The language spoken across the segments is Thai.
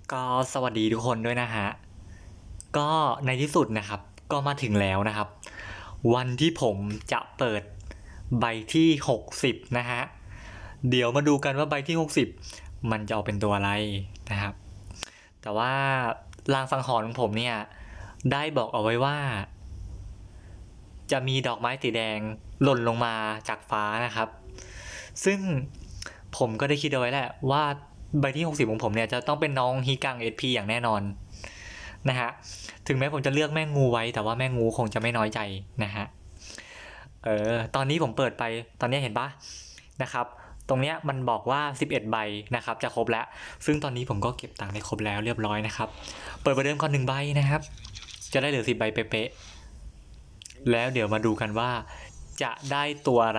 ก็สวัสดีทุกคนด้วยนะฮะก็ในที่สุดนะครับก็มาถึงแล้วนะครับวันที่ผมจะเปิดใบที่60นะฮะเดี๋ยวมาดูกันว่าใบที่60มันจะออกเป็นตัวอะไรนะครับแต่ว่าลางสังหรณ์ของผมเนี่ยได้บอกเอาไว้ว่าจะมีดอกไม้สีแดงหล่นลงมาจากฟ้านะครับซึ่งผมก็ได้คิดเอาไว้แหละว่าใบที่60ของผมเนี่ยจะต้องเป็นน้องฮิกัง SP อย่างแน่นอนนะฮะถึงแม้ผมจะเลือกแม่งูไว้แต่ว่าแม่งูคงจะไม่น้อยใจนะฮะตอนนี้ผมเปิดไปตอนนี้เห็นปะนะครับตรงเนี้ยมันบอกว่า11ใบนะครับจะครบแล้วซึ่งตอนนี้ผมก็เก็บตังค์ได้ครบแล้วเรียบร้อยนะครับเปิดประเดิมก่อน1ใบนะครับจะได้เหลือ10ใบเป๊ะๆแล้วเดี๋ยวมาดูกันว่าจะได้ตัวอะไร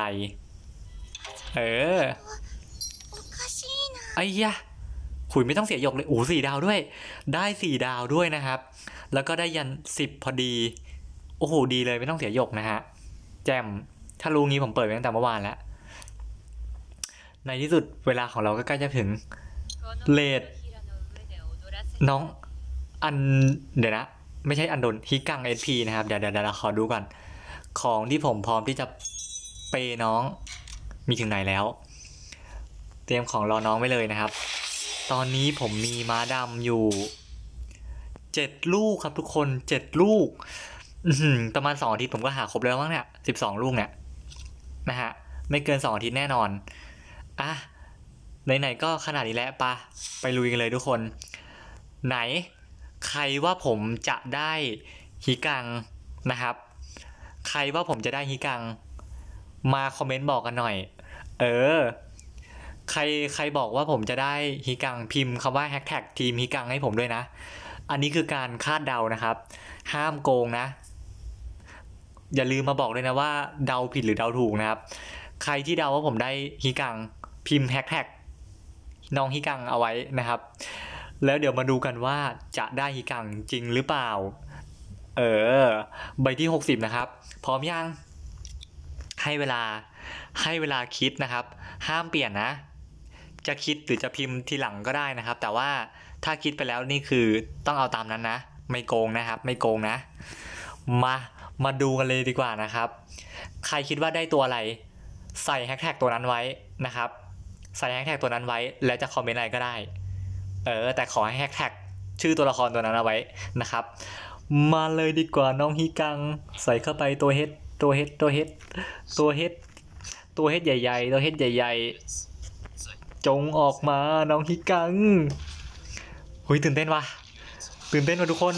ไอ้ยะขุยไม่ต้องเสียหยกเลย4 ดาวด้วยได้4 ดาวด้วยนะครับแล้วก็ได้ยัน10พอดีโอ้โหดีเลยไม่ต้องเสียหยกนะฮะแจมถ้ารู้งี้ผมเปิดไปตั้งแต่เมื่อวานแล้วในที่สุดเวลาของเราก็ใกล้จะถึงเลดน้องอันเดี๋ยวนะไม่ใช่อันโดนฮิกัง SP นะครับเดี๋ยวขอดูก่อนของที่ผมพร้อมที่จะเปย์น้องมีถึงไหนแล้วเตรียมของรอน้องไว้เลยนะครับตอนนี้ผมมีม้าดำอยู่7ลูกครับทุกคน7ลูกประมาณ2 อาทิตย์ผมก็หาครบแล้วมั้งเนี่ย12ลูกเนี่ยนะฮะไม่เกิน2 อาทิตย์แน่นอนอ่ะไหนๆก็ขนาดนี้แล้วไปลุยกันเลยทุกคนไหนใครว่าผมจะได้ฮิกังนะครับใครว่าผมจะได้ฮิกังมาคอมเมนต์บอกกันหน่อยใครบอกว่าผมจะได้ฮิกังพิมพ์คำว่าแฮชแท็กทีมฮิกังให้ผมด้วยนะอันนี้คือการคาดเดานะครับห้ามโกงนะอย่าลืมมาบอกเลยนะว่าเดาผิดหรือเดาถูกนะครับใครที่เดาว่าผมได้ฮิกังพิมพ์แฮชแท็กน้องฮิกังเอาไว้นะครับแล้วเดี๋ยวมาดูกันว่าจะได้ฮิกังจริงหรือเปล่าใบที่60นะครับพร้อมยังให้เวลาคิดนะครับห้ามเปลี่ยนนะจะคิดหรือจะพิมพ์ทีหลังก็ได้นะครับแต่ว่าถ้าคิดไปแล้วนี่คือต้องเอาตามนั้นนะไม่โกงนะครับไม่โกงนะมาดูกันเลยดีกว่านะครับใครคิดว่าได้ตัวอะไรใส่แฮชแท็กตัวนั้นไว้นะครับใส่แฮชแท็กตัวนั้นไว้แล้วจะคอมเมนต์อะไรก็ได้แต่ขอให้แฮชแท็กชื่อตัวละครตัวนั้นเอาไว้นะครับมาเลยดีกว่าน้องฮิกังใส่เข้าไปตัวเฮดใหญ่ๆตัวเฮดใหญ่ๆจงออกมาน้องฮิกังหุยตื่นเต้นว่ะทุกคน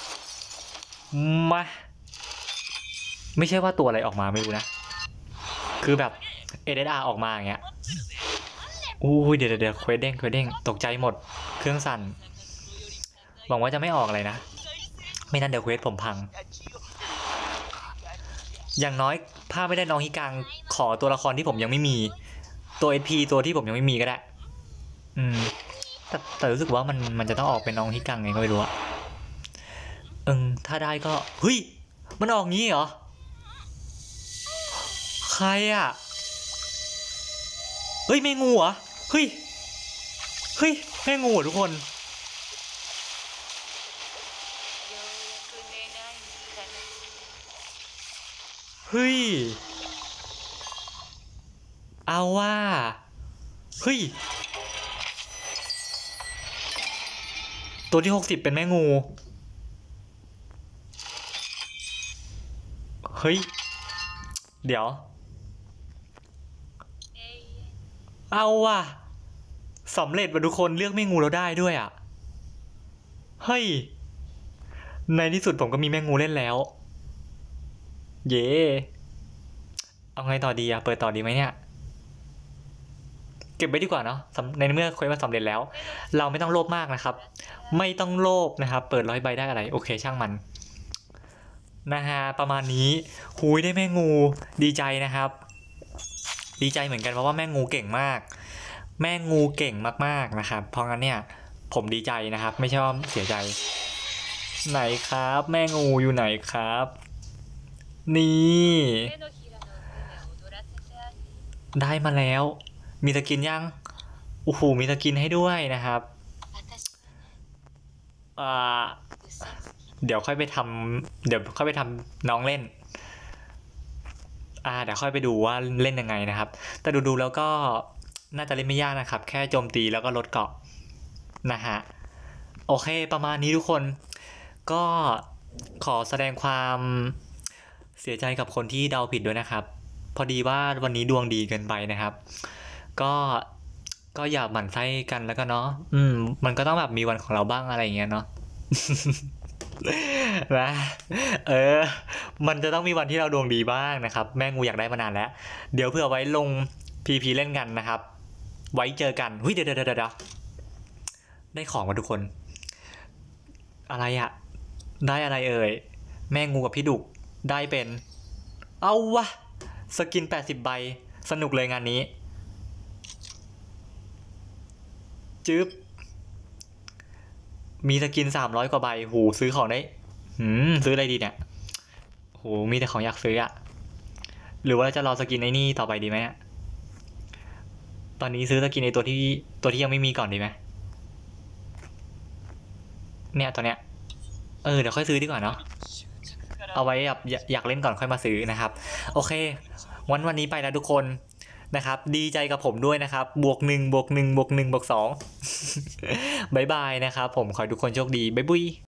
มาไม่ใช่ว่าตัวอะไรออกมาไม่รู้นะคือแบบSSRออกมาอย่างเงี้ยอู้ยเดี๋ยวเควสเด้งตกใจหมดเครื่องสั่นหวังว่าจะไม่ออกอะไรนะไม่นั้นเดี๋ยวเควสผมพังอย่างน้อยถ้าไม่ได้น้องฮิกังขอตัวละครที่ผมยังไม่มีตัว SP ตัวที่ผมยังไม่มีก็ได้แต่รู้สึกว่ามันจะต้องออกเป็นน้องฮิกังไงก็ไม่รู้อะถ้าได้ก็เฮ้ยมันออกงี้เหรอใครอะเฮ้ยแม่งูเหรอเฮ้ยแม่งูทุกคนเฮ้ยเอาว่าเฮ้ยตัวที่60เป็นแม่งูเฮ้ยเดี๋ยวเอาว่ะสำเร็จว่ะทุกคนเลือกแม่งูแล้วได้ด้วยอ่ะเฮ้ยในที่สุดผมก็มีแม่งูเล่นแล้วเย่เอาไงต่อดีอะเปิดต่อดีไหมเนี่ยเก็บไว้ดีกว่าเนาะในเมื่อเควสมันสำเร็จแล้วเราไม่ต้องโลภมากนะครับไม่ต้องโลภนะครับเปิด100 ใบได้อะไรโอเคช่างมันนะฮะประมาณนี้หุยได้แม่งูดีใจนะครับดีใจเหมือนกันเพราะว่าแม่งูเก่งมากแม่งูเก่งมากๆนะครับเพราะงั้นเนี่ยผมดีใจนะครับไม่ใช่ว่าเสียใจไหนครับแม่งูอยู่ไหนครับนี่ได้มาแล้วมีสกินยังโอ้โหมีสกินให้ด้วยนะครับอ่าเดี๋ยวค่อยไปทำเดี๋ยวค่อยไปทำน้องเล่นเดี๋ยวค่อยไปดูว่าเล่นยังไงนะครับแต่ดูแล้วก็น่าจะเล่นไม่ยากนะครับแค่โจมตีแล้วก็ลดเกราะนะฮะโอเคประมาณนี้ทุกคนก็ขอแสดงความเสียใจกับคนที่เดาผิดด้วยนะครับพอดีว่าวันนี้ดวงดีเกินไปนะครับก็อย่าหมั่นไส้กันแล้วก็เนาะมันก็ต้องแบบมีวันของเราบ้างอะไรอย่างเงี้ยเนาะ นะมันจะต้องมีวันที่เราดวงดีบ้างนะครับแม่งูอยากได้มานานแล้วเดี๋ยวเพื่อไว้ลง PP เล่นกันนะครับไว้เจอกันเดี๋ยวได้ของมาทุกคนอะไรอะได้อะไรเอ่ยแม่งูกับพี่ดุกได้เป็นเอาวะสกิน80ใบสนุกเลยงานนี้จึ๊บมีสกิน300กว่าใบหูซื้อของได้ซื้ออะไรดีเนี่ยโหมีแต่ของอยากซื้ออะหรือว่าจะรอสกินไอ้นี่ต่อไปดีไหมตอนนี้ซื้อสกินในตัวที่ยังไม่มีก่อนดีไหมเนี่ยตัวเนี้ยเดี๋ยวค่อยซื้อดีกว่าเนาะเอาไว้แบบอยากเล่นก่อนค่อยมาซื้อนะครับโอเควันนี้ไปแล้วทุกคนนะครับดีใจกับผมด้วยนะครับบวก1 บวก 1 บวก 1 บวก 2 บ๊ายบายนะครับผมขอให้ทุกคนโชคดีบ๊ายบุย